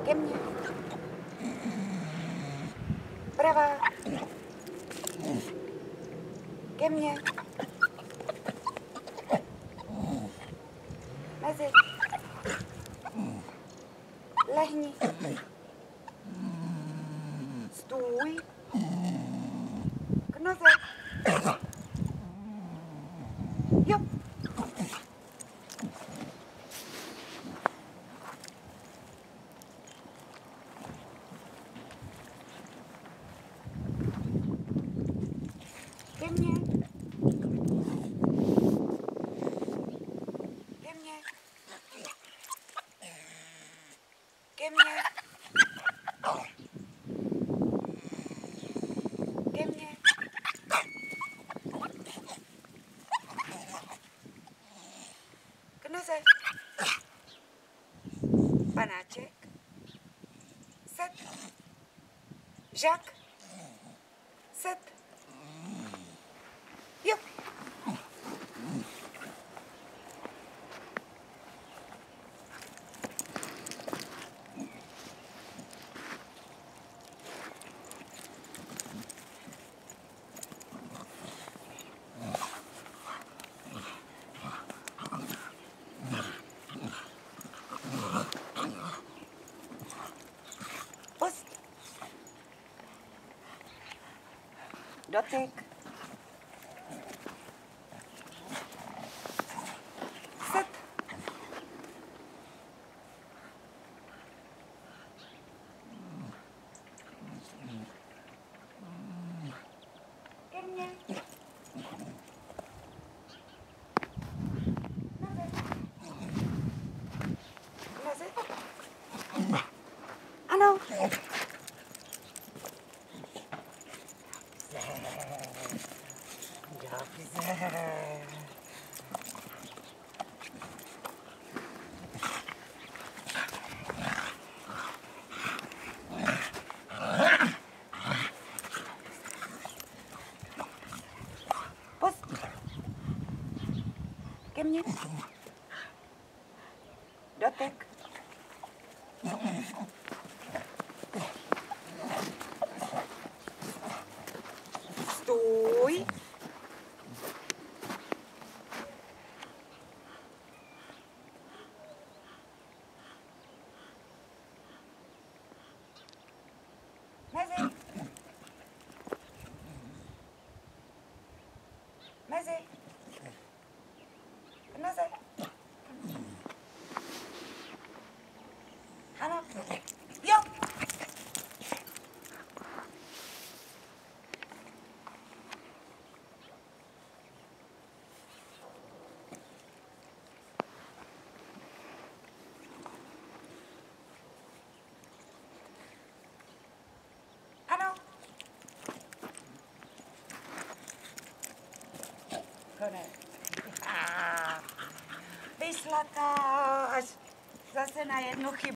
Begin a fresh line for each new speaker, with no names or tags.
Ke mně. Pravá. Ke mně. Mezi. Lehni. Stůj. K noze. Jo. Ke mně. Ke mně. Ke mně. Ke mně. K noze. Panáček. Set. Žák. Set. Jo. Pust. Dotyk. Set. Ke mně. Noze. Ano. Dobře. Pust. Ke mně. Dotek. Stůj. Mezi. Mezi. K noze. Ano. Jo. Ano. Konec. Vyslakáš. Zase na jednu chybu.